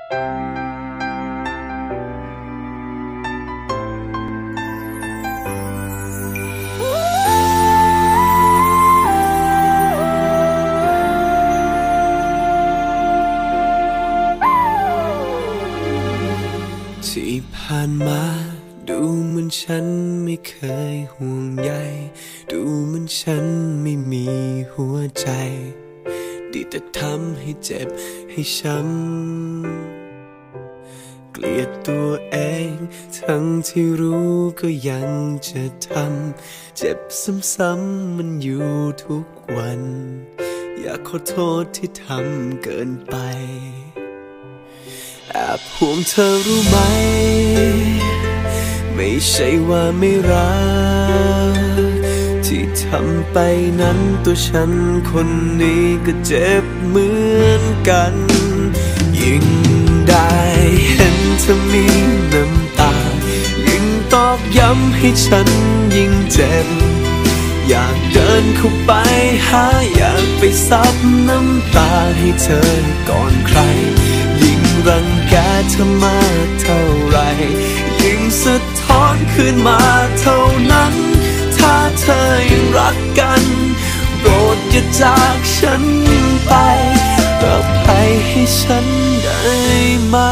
ที่ผ่านมาดูเหมือนฉันไม่เคยห่วงใยดูเหมือนฉันไม่มีหัวใจดีแต่ทำให้เจ็บให้ช้ำเกลียดตัวเองทั้งที่รู้ก็ยังจะทำเจ็บซ้ำๆมันอยู่ทุกวันอยากขอโทษที่ทำเกินไปแอบห่วงเธอรู้ไหมไม่ใช่ว่าไม่รักที่ทำไปนั้นตัวฉันคนนี้ก็เจ็บเหมือนกันยิ่งได้เห็นเธอมีน้ำตายิ่งตอกย้ำให้ฉันยิ่งเจ็บอยากเดินเข้าไปหาอยากไปซับน้ำตาให้เธอก่อนใครยิ่งรังแกเธอมากเท่าไรยิ่งสะท้อนขึ้นมาเท่านั้นถ้าเธอยังรักกันโปรดอย่าจากฉันไปอภัยให้ฉันได้ไหม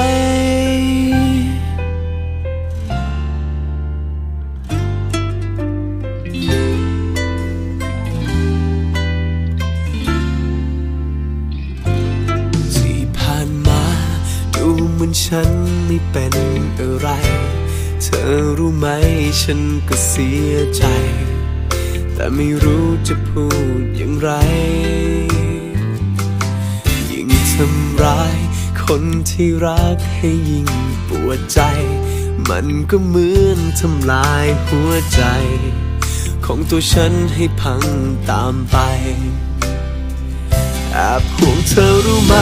เหมือนฉันไม่เป็นอะไรเธอรู้ไหมฉันก็เสียใจแต่ไม่รู้จะพูดอย่างไรยิ่งทำร้ายคนที่รักให้ยิ่งปวดใจมันก็เหมือนทำลายหัวใจของตัวฉันให้พังตามไปแอบห่วงเธอรู้ไหม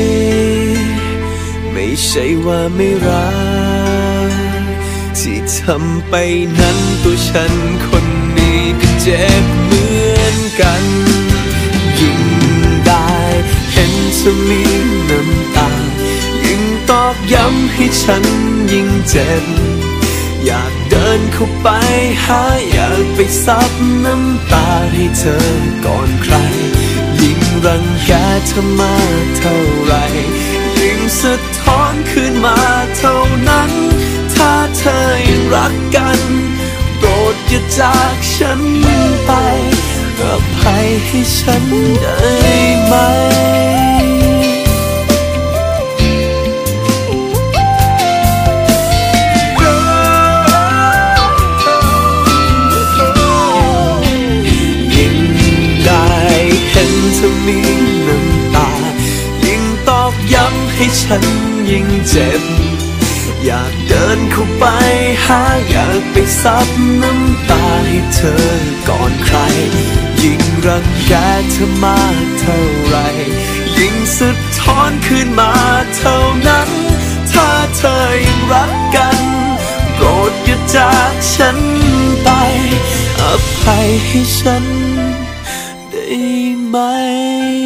ไม่ใช่ว่าไม่รักที่ทำไปนั้นตัวฉันคนนี้ก็เจ็บเหมือนกันยิ่งได้เห็นเธอมีน้ำตายิ่งตอกย้ำให้ฉันยิ่งเจ็บอยากเดินเข้าไปหาอยากไปซับน้ำตาให้เธอก่อนใครยิ่งรังแกเธอมากเท่าไรยิ่งสะท้อนขึ้นมาเท่านั้นถ้าเธอยังรักกันโปรดอย่าจากฉันไปอภัยให้ฉันได้ไหมยิ่งได้เห็นเธอมีน้ำตายิ่งตอกย้ำให้ฉันยิ่งเจ็บอยากเดินเข้าไปหาอยากไปซับน้ำตาให้เธอก่อนใครยิ่งรังแกเธอมากเท่าไรยิ่งสะท้อนขึ้นมาเท่านั้นถ้าเธอยังรักกันโปรดอย่าจากฉันไปอภัยให้ฉันได้ไหม